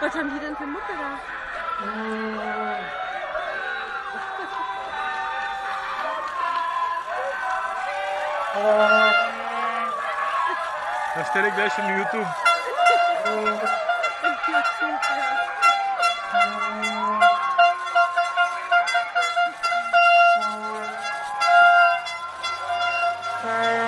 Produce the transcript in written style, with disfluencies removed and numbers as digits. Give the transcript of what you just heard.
Was haben die denn für Mucke da? Das stelle ich gleich in YouTube. Ja.